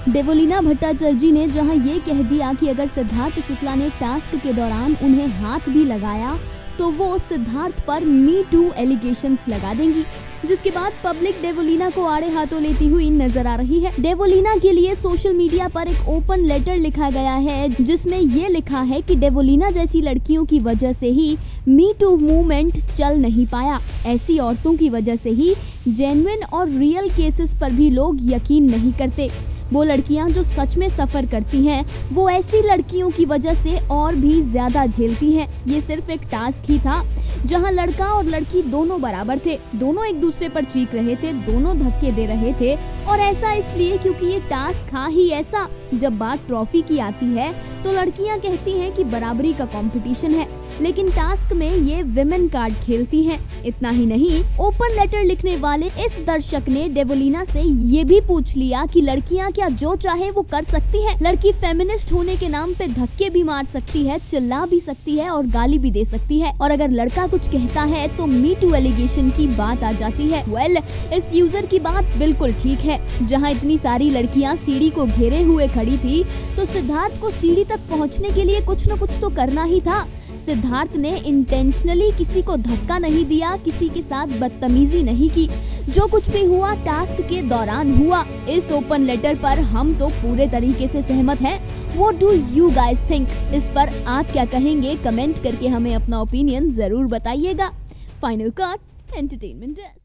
देवोलीना भट्टाचार्य ने जहां ये कह दिया कि अगर सिद्धार्थ शुक्ला ने टास्क के दौरान उन्हें हाथ भी लगाया तो वो सिद्धार्थ पर मी टू एलिगेशंस लगा देंगी, जिसके बाद पब्लिक देवोलीना को आड़े हाथों लेती हुई नजर आ रही है। देवोलीना के लिए सोशल मीडिया पर एक ओपन लेटर लिखा गया है, जिसमें ये लिखा है कि देवोलीना जैसी लड़कियों की वजह से ही मी टू मूवमेंट चल नहीं पाया। ऐसी औरतों की वजह से ही जेन्युइन और रियल केसेस पर भी लोग यकीन नहीं करते। वो लड़कियां जो सच में सफर करती हैं, वो ऐसी लड़कियों की वजह से और भी ज्यादा झेलती हैं। ये सिर्फ एक टास्क ही था जहां लड़का और लड़की दोनों बराबर थे, दोनों एक दूसरे पर चीख रहे थे, दोनों धक्के दे रहे थे, और ऐसा इसलिए क्योंकि ये टास्क था ही ऐसा। जब बात ट्रॉफी की आती है तो लड़कियां कहती हैं कि बराबरी का कंपटीशन है, लेकिन टास्क में ये विमेन कार्ड खेलती हैं। इतना ही नहीं, ओपन लेटर लिखने वाले इस दर्शक ने देवोलीना से ये भी पूछ लिया कि लड़कियां क्या जो चाहे वो कर सकती हैं? लड़की फेमिनिस्ट होने के नाम पे धक्के भी मार सकती है, चिल्ला भी सकती है और गाली भी दे सकती है, और अगर लड़का कुछ कहता है तो मी टू एलिगेशन की बात आ जाती है। वेल, इस यूजर की बात बिल्कुल ठीक है। जहाँ इतनी सारी लड़कियां सीढ़ी को घेरे हुए खड़ी थी, तो सिद्धार्थ को सीढ़ी तक पहुँचने के लिए कुछ न कुछ तो करना ही था। सिद्धार्थ ने इंटेंशनली किसी को धक्का नहीं दिया, किसी के साथ बदतमीजी नहीं की। जो कुछ भी हुआ टास्क के दौरान हुआ। इस ओपन लेटर पर हम तो पूरे तरीके से सहमत हैं। What do you guys think? इस पर आप क्या कहेंगे? कमेंट करके हमें अपना ओपिनियन जरूर बताइएगा। Final cut entertainment.